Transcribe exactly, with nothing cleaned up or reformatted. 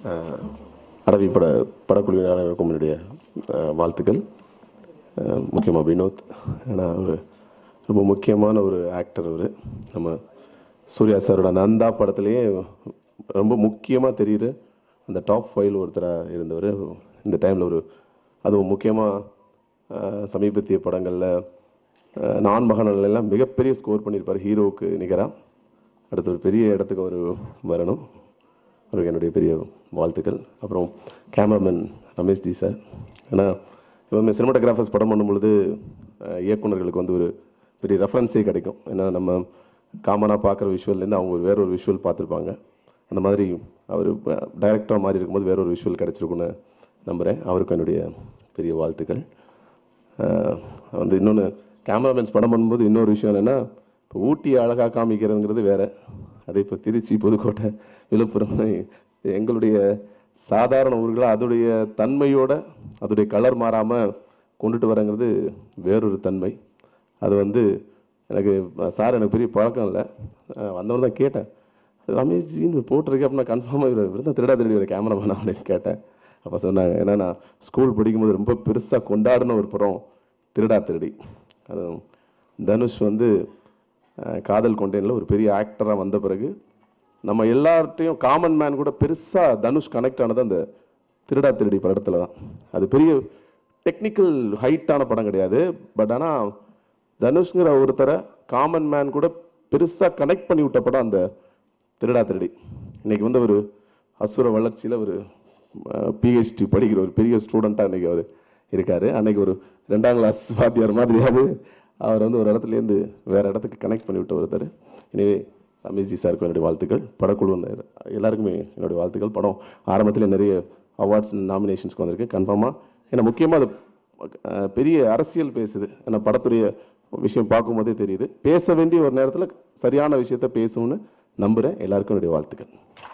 அரவி பட படக்குழுவினருக்கும் என்னுடைய வாழ்த்துக்கள். முக்கியமாக வினோத், ஏன்னா ஒரு ரொம்ப முக்கியமான ஒரு ஆக்டர். அவர் நம்ம சூர்யா சாரோட நந்தா படத்துலேயே ரொம்ப முக்கியமாக தெரியுற அந்த டாப் ஃபைவ்ல ஒருத்தராக இருந்தவர். இந்த டைமில் ஒரு அதுவும் முக்கியமாக சமீபத்திய படங்களில் நான் மகன்கள் எல்லாம் மிகப்பெரிய ஸ்கோர் பண்ணியிருப்பார். ஹீரோவுக்கு நிகராக அடுத்த ஒரு பெரிய இடத்துக்கு அவர் வரணும். அவருக்கு என்னுடைய பெரிய வாழ்த்துக்கள். அப்புறம் கேமராமேன் ரமேஷ்ஜி சார், ஏன்னா இப்போ சினிமாட்டோகிராஃபர்ஸ் படம் பண்ணும் பொழுது இயக்குநர்களுக்கு வந்து ஒரு பெரிய ரெஃபரன்ஸே கிடைக்கும். ஏன்னா நம்ம காமனாக பார்க்குற விஷுவல்லேருந்து அவங்க ஒரு வேற ஒரு விஷுவல் பார்த்துருப்பாங்க. அந்த மாதிரி அவர் டைரக்டராக மாதிரி இருக்கும்போது வேற ஒரு விஷுவல் கிடச்சிருக்குன்னு நம்புகிறேன். அவருக்கும் என்னுடைய பெரிய வாழ்த்துக்கள். வந்து இன்னொன்று, கேமராமேன்ஸ் படம் பண்ணும்போது இன்னொரு விஷயம் என்னென்னா, இப்போ ஊட்டி அழகாக காமிக்கிறதுங்கிறது வேறு. அதே இப்போ திருச்சி, புதுக்கோட்டை, விழுப்புரம் எங்களுடைய சாதாரண ஊர்களாக அதோடைய தன்மையோட அதோடைய கலர் மாறாமல் கொண்டுட்டு வரங்கிறது வேறொரு தன்மை. அது வந்து எனக்கு சார் எனக்கு பெரிய பழக்கம் இல்லை. வந்தவன் தான் கேட்டேன், ரமேஷ்ஜின்னு போட்டிருக்கேன் அப்படின்னா கன்ஃபார்மாக இவர் இவர் தான் திருடா திருடி ஒரு கேமராமேன் அப்படின்னு கேட்டேன். அப்போ சொன்னாங்க, ஏன்னா நான் ஸ்கூல் படிக்கும்போது ரொம்ப பெருசாக கொண்டாடின ஒரு படம் திருடா திருடி. அது தனுஷ் வந்து காதல் கொண்டேனில் ஒரு பெரிய ஆக்டராக வந்த பிறகு நம்ம எல்லார்ட்டையும் காமன் மேன் கூட பெருசாக தனுஷ் கனெக்ட் ஆனது அந்த திருடா திருடி படத்தில் தான். அது பெரிய டெக்னிக்கல் ஹைட்டான படம் கிடையாது. பட் ஆனால் தனுஷ்ங்கிற ஒருத்தரை காமன் மேன் கூட பெருசாக கனெக்ட் பண்ணி விட்ட படம் அந்த திருடா திருடி. இன்னைக்கு வந்து ஒரு அசுர வளர்ச்சியில் ஒரு பிஹெச்டி படிக்கிற ஒரு பெரிய ஸ்டூடெண்ட்டாக இன்றைக்கி அவர் இருக்கார். அன்றைக்கி ஒரு ரெண்டாம் கிளாஸ் வாத்தியார் மாதிரியாவது அவர் வந்து ஒரு இடத்துலேருந்து வேறு இடத்துக்கு கனெக்ட் பண்ணி விட்ட ஒருத்தர். எனவே ரமேஷ்ஜி சாருக்கு என்னுடைய வாழ்த்துக்கள். படக்குழு எல்லாருக்குமே என்னுடைய வாழ்த்துக்கள். படம் ஆரம்பத்தில் நிறைய அவார்ட்ஸ் நாமினேஷன்ஸ்க்கு வந்திருக்கு கன்ஃபார்மாக. ஏன்னா முக்கியமாக அது பெரிய அரசியல் பேசுது. ஏன்னா படத்துடைய விஷயம் பார்க்கும்போதே தெரியுது. பேச வேண்டிய ஒரு நேரத்தில் சரியான விஷயத்த பேசணும்னு நம்புகிறேன். எல்லாருக்கும் என்னுடைய வாழ்த்துக்கள்.